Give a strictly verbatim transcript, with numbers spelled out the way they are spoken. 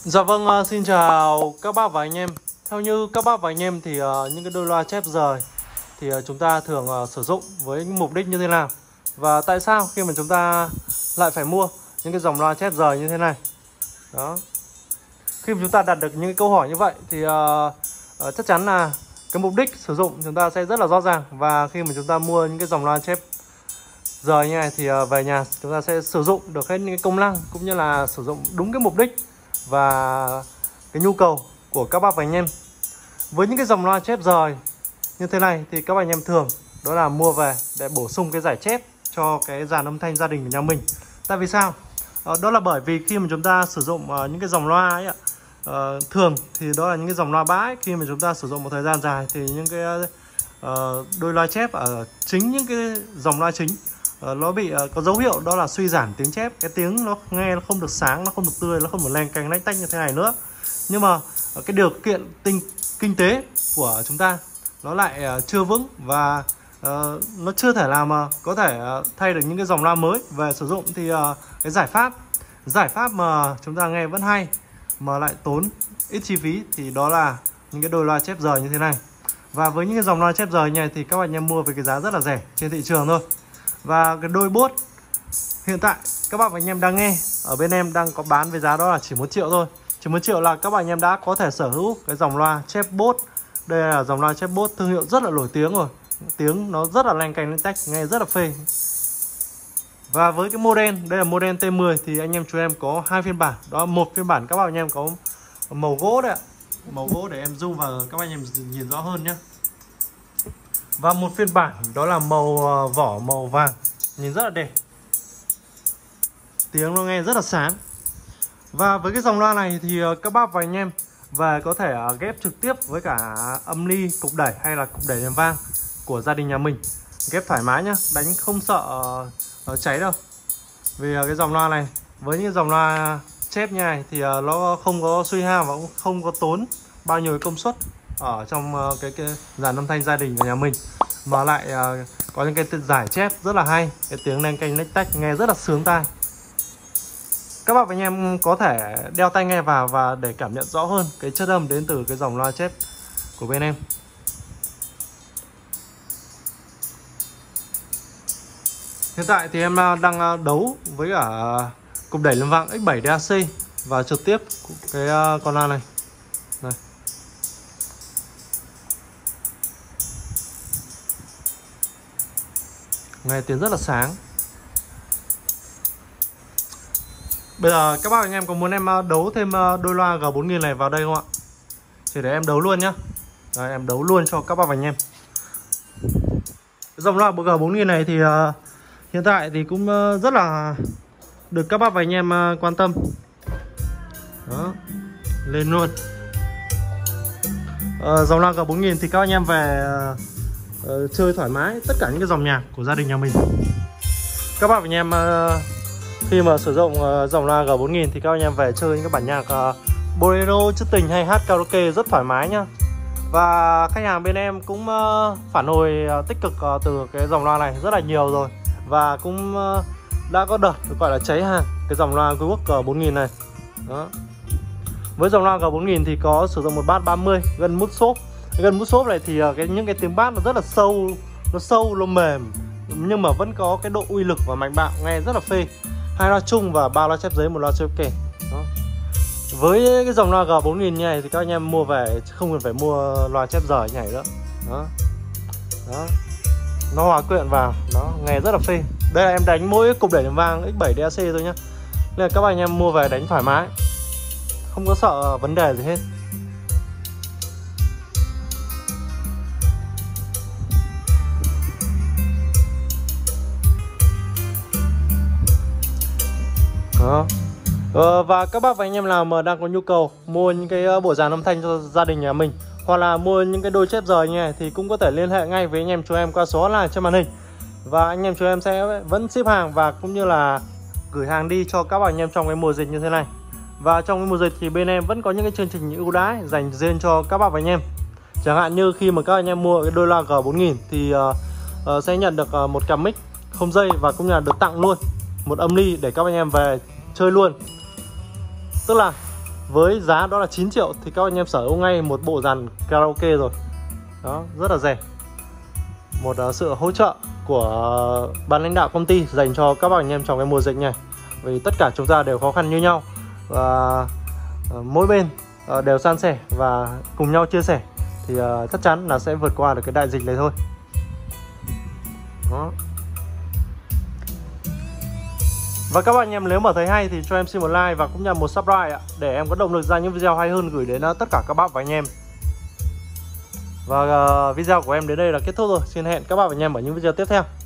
Dạ vâng, ờ, xin chào các bác và anh em. Theo như các bác và anh em thì ờ, những cái đôi loa chép rời thì ờ, chúng ta thường ờ, sử dụng với mục đích như thế nào? Và tại sao khi mà chúng ta lại phải mua những cái dòng loa chép rời như thế này? Đó. Khi mà chúng ta đặt được những cái câu hỏi như vậy thì ờ, ờ, chắc chắn là cái mục đích sử dụng chúng ta sẽ rất là rõ ràng. Và khi mà chúng ta mua những cái dòng loa chép rời như này thì ờ, về nhà chúng ta sẽ sử dụng được hết những cái công năng cũng như là sử dụng đúng cái mục đích và cái nhu cầu của các bác và anh em. Với những cái dòng loa chép rời như thế này thì các bác anh em thường đó là mua về để bổ sung cái giải chép cho cái dàn âm thanh gia đình của nhà mình. Tại vì sao? Ờ, đó là bởi vì khi mà chúng ta sử dụng uh, những cái dòng loa ấy ạ, uh, thường thì đó là những cái dòng loa bãi. Khi mà chúng ta sử dụng một thời gian dài thì những cái uh, đôi loa chép ở chính những cái dòng loa chính uh, nó bị uh, có dấu hiệu đó là suy giảm tiếng chép. Cái tiếng nó nghe nó không được sáng, nó không được tươi, nó không được len canh lách tách như thế này nữa. Nhưng mà uh, cái điều kiện tinh kinh tế của chúng ta nó lại uh, chưa vững và uh, nó chưa thể làm mà uh, có thể uh, thay được những cái dòng loa mới về sử dụng. Thì uh, cái giải pháp giải pháp mà chúng ta nghe vẫn hay mà lại tốn ít chi phí thì đó là những cái đôi loa chép rời như thế này. Và với những cái dòng loa chép rời như này thì các bạn em mua với cái giá rất là rẻ trên thị trường thôi. Và cái đôi bốt hiện tại các bạn anh em đang nghe ở bên em đang có bán với giá đó là chỉ một triệu thôi. Chỉ một triệu là các bạn em đã có thể sở hữu cái dòng loa chép bốt. Đây là dòng loa chép bốt thương hiệu rất là nổi tiếng rồi. Tiếng nó rất là lanh canh lên tách, nghe rất là phê. Và với cái model, đây là model T mười thì anh em chú em có hai phiên bản. Đó, một phiên bản các bạn anh em có màu gỗ đấy ạ. Màu gỗ để em zoom vào các bạn anh em nhìn rõ hơn nhé. Và một phiên bản đó là màu vỏ màu vàng, nhìn rất là đẹp. Tiếng nó nghe rất là sáng. Và với cái dòng loa này thì các bác và anh em về có thể ghép trực tiếp với cả âm ly, cục đẩy hay là cục đẩy đèn vang của gia đình nhà mình. Ghép thoải mái nhá, đánh không sợ uh, cháy đâu. Vì uh, cái dòng loa này với những dòng loa chép như này thì uh, nó không có suy hao và cũng không có tốn bao nhiêu công suất ở trong uh, cái, cái dàn âm thanh gia đình của nhà mình, mà lại uh, có những cái giải chép rất là hay, cái tiếng len canh lách tách nghe rất là sướng tai. Các bạn và anh em có thể đeo tai nghe vào và để cảm nhận rõ hơn cái chất âm đến từ cái dòng loa chép của bên em. Hiện tại thì em đang đấu với cả cục đẩy lên vang X bảy D A C và trực tiếp cái con loa này. Đây. Nghe tiếng rất là sáng. Bây giờ các bác anh em có muốn em đấu thêm đôi loa G bốn nghìn này vào đây không ạ? Thì để em đấu luôn nhá. Đây, em đấu luôn cho các bác anh em. Dòng loa G bốn nghìn này thì uh, hiện tại thì cũng uh, rất là được các bác và anh em uh, quan tâm. Đó, lên luôn. uh, Dòng loa G bốn nghìn thì các anh em về uh, uh, chơi thoải mái tất cả những cái dòng nhạc của gia đình nhà mình. Các bác và anh em uh, khi mà sử dụng uh, dòng loa G bốn nghìn thì các anh em về chơi những cái bản nhạc uh, bolero, trữ tình hay hát karaoke rất thoải mái nhá. Và khách hàng bên em cũng uh, phản hồi uh, tích cực uh, từ cái dòng loa này rất là nhiều rồi. Và cũng uh, đã có đợt được gọi là cháy hàng cái dòng loa Groove G bốn nghìn này. Đó. Với dòng loa G bốn nghìn thì có sử dụng một bass ba mươi gân mút xốp. Gân mút xốp này thì uh, cái, những cái tiếng bass nó rất là sâu, nó sâu, nó mềm, nhưng mà vẫn có cái độ uy lực và mạnh bạo, nghe rất là phê. Hai loa chung và ba loa chép giấy, một loa chép kèn. Đó. Với cái dòng loa G bốn nghìn như này thì các anh em mua về không cần phải mua loa chép rời như này nữa. Đó. Đó. Nó hòa quyện vào, nó nghe rất là phê. Đây là em đánh mỗi cục đẩy đèn vang X bảy D A C thôi nhá. Nên là các anh em mua về đánh thoải mái, không có sợ vấn đề gì hết. Đó. Ờ, và các bác và anh em nào mà đang có nhu cầu mua những cái bộ dàn âm thanh cho gia đình nhà mình, hoặc là mua những cái đôi chép rời như này thì cũng có thể liên hệ ngay với anh em chú em qua số hotline trên màn hình. Và anh em chú em sẽ vẫn ship hàng và cũng như là gửi hàng đi cho các bạn anh em trong cái mùa dịch như thế này. Và trong cái mùa dịch thì bên em vẫn có những cái chương trình ưu đãi dành riêng cho các bạn và anh em. Chẳng hạn như khi mà các anh em mua cái đôi loa G bốn nghìn thì uh, uh, sẽ nhận được uh, một cặp mic không dây và cũng là được tặng luôn một âm ly để các anh em về chơi luôn. Tức là với giá đó là chín triệu thì các anh em sở hữu ngay một bộ dàn karaoke rồi. Đó, rất là rẻ. Một uh, sự hỗ trợ của ban lãnh đạo công ty dành cho các bạn anh em trong cái mùa dịch này. Vì tất cả chúng ta đều khó khăn như nhau và uh, mỗi bên uh, đều san sẻ và cùng nhau chia sẻ thì uh, chắc chắn là sẽ vượt qua được cái đại dịch này thôi. Đó. Và các bạn anh em nếu mà thấy hay thì cho em xin một like và cũng như một subscribe ạ, để em có động lực ra những video hay hơn gửi đến tất cả các bác và anh em. Và uh, video của em đến đây là kết thúc rồi. Xin hẹn các bạn và anh em ở những video tiếp theo.